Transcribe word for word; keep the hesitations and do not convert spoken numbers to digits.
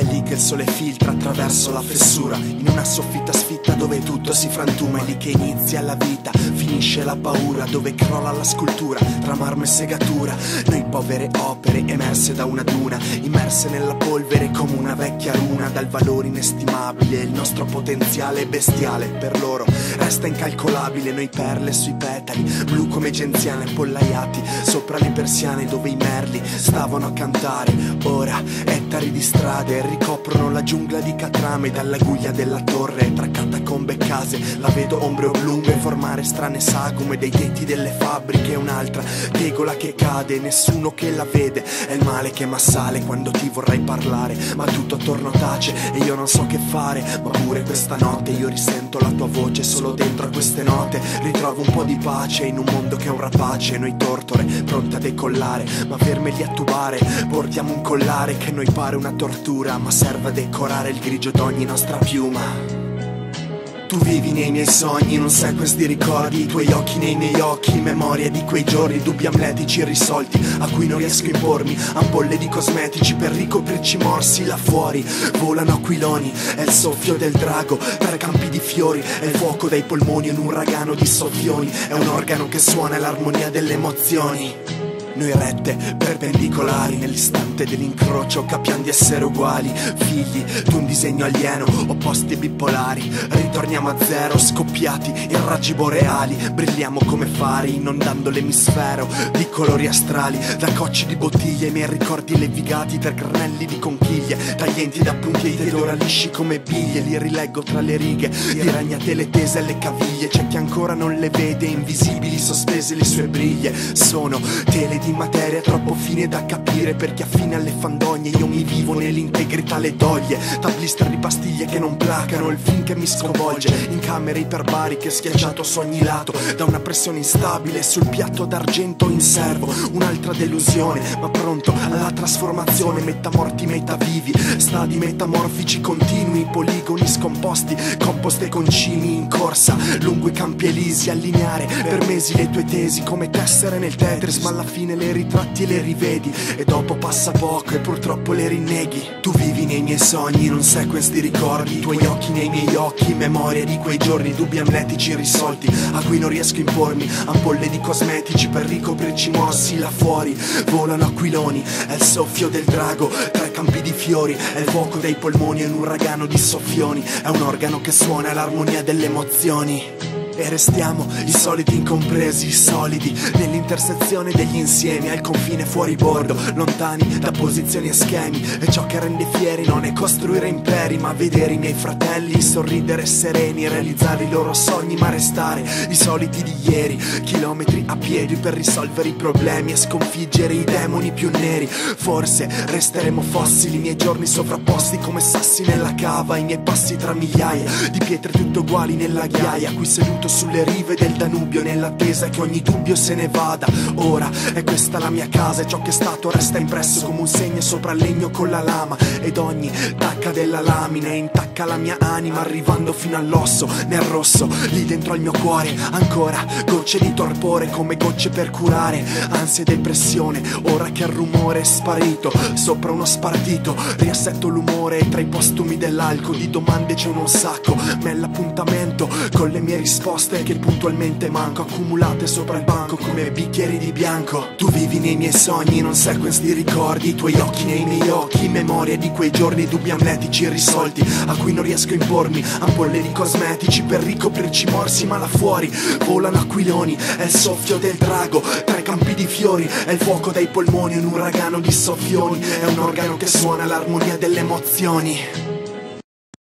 È lì che il sole filtra attraverso la fessura, in una soffitta sfitta dove tutto si frantuma. È lì che inizia la vita, finisce la paura, dove crolla la scultura tra marmo e segatura. Noi povere opere emerse da una duna, immerse nella polvere come una vecchia runa, dal valore inestimabile. Il nostro potenziale bestiale per loro resta incalcolabile. Noi perle sui petali, blu come genziane, appollaiati sopra le persiane dove i merli stavano a cantare. Ora ettari di strade ricoprono la giungla di catrame, dalla guglia della torre tra catacombe e case la vedo ombre oblunghe formare strane sagome dei tetti delle fabbriche. Un'altra tegola che cade, nessuno che la vede, è il male che m'assale quando ti vorrei parlare, ma tutto attorno tace e io non so che fare. Ma pure questa notte io risento la tua voce, solo dentro a queste note ritrovo un po' di pace in un mondo che è un rapace. Noi tortore pronte a decollare, ma ferme lì a tubare, portiamo un collare che noi pare una tortura, ma serve a decorare il grigio d'ogni nostra piuma. Tu vivi nei miei sogni, non sai questi ricordi, i tuoi occhi nei miei occhi, memoria di quei giorni, dubbi amletici irrisolti a cui non riesco a impormi, ampolle di cosmetici per ricoprirci morsi. Là fuori volano aquiloni, è il soffio del drago tra campi di fiori, è il fuoco dai polmoni, un uragano di soffioni, è un organo che suona l'armonia delle emozioni. Noi rette perpendicolari nell'istante dell'incrocio capiamo di essere uguali, figli d'un disegno alieno, opposti e bipolari. Ritorniamo a zero, scoppiati in raggi boreali, brilliamo come fari inondando l'emisfero di colori astrali. Da cocci di bottiglie i miei ricordi levigati tra granelli di conchiglie, taglienti da punti ed ora lisci come biglie. Li rileggo tra le righe di ragnatele tese alle caviglie, c'è chi ancora non le vede, invisibili sospese le sue briglie. Sono tele di materia troppo fine da capire per chi affine alle fandonie, io mi vivo nell'integrità le doglie, tablister di pastiglie che non placano il film che mi sconvolge, in camere iperbariche schiacciato su ogni lato da una pressione instabile sul piatto d'argento in servo. Un'altra delusione ma pronto alla trasformazione, metà morti metà vivi, stadi metamorfici continui, poligoni scomposti, composte concimi in corsa lungo i campi elisi, allineare per mesi le tue tesi come tessere nel Tetris, ma alla fine le ritratti e le rivedi e dopo passa poco e purtroppo le rinneghi. Tu vivi nei miei sogni, non sai questi ricordi, i tuoi occhi nei miei occhi, memoria di quei giorni, dubbi amletici irrisolti a cui non riesco a impormi, ampolle di cosmetici per ricoprirci morsi. Là fuori volano aquiloni, è il soffio del drago tra campi di fiori, è il fuoco dei polmoni, è un uragano di soffioni, è un organo che suona l'armonia delle emozioni. E restiamo i soliti incompresi, i solidi nell'intersezione degli insiemi, al confine fuori bordo, lontani da posizioni e schemi. E ciò che rende fieri non è costruire imperi, ma vedere i miei fratelli sorridere sereni, realizzare i loro sogni, ma restare i soliti di ieri, chilometri a piedi per risolvere i problemi e sconfiggere i demoni più neri. Forse resteremo fossili, i miei giorni sovrapposti come sassi nella cava, i miei passi tra migliaia di pietre tutte uguali nella ghiaia, qui seduto sulle rive del Danubio nell'attesa che ogni dubbio se ne vada. Ora è questa la mia casa e ciò che è stato resta impresso come un segno sopra il legno con la lama, ed ogni tacca della lamina intacca la mia anima arrivando fino all'osso nel rosso lì dentro al mio cuore. Ancora gocce di torpore come gocce per curare ansia e depressione, ora che il rumore è sparito sopra uno spartito riassetto l'umore tra i postumi dell'alcol, di domande c'è un sacco ma è l'appuntamento con le mie risposte che puntualmente manco, accumulate sopra il banco come bicchieri di bianco. Tu vivi nei miei sogni, non sai questi ricordi, i tuoi occhi nei miei occhi, memoria di quei giorni, dubbi amletici irrisolti a cui non riesco a impormi, ampolle di cosmetici per ricoprirci morsi. Ma là fuori volano aquiloni, è il soffio del drago tra i campi di fiori, è il fuoco dai polmoni, un uragano di soffioni, è un organo che suona l'armonia delle emozioni.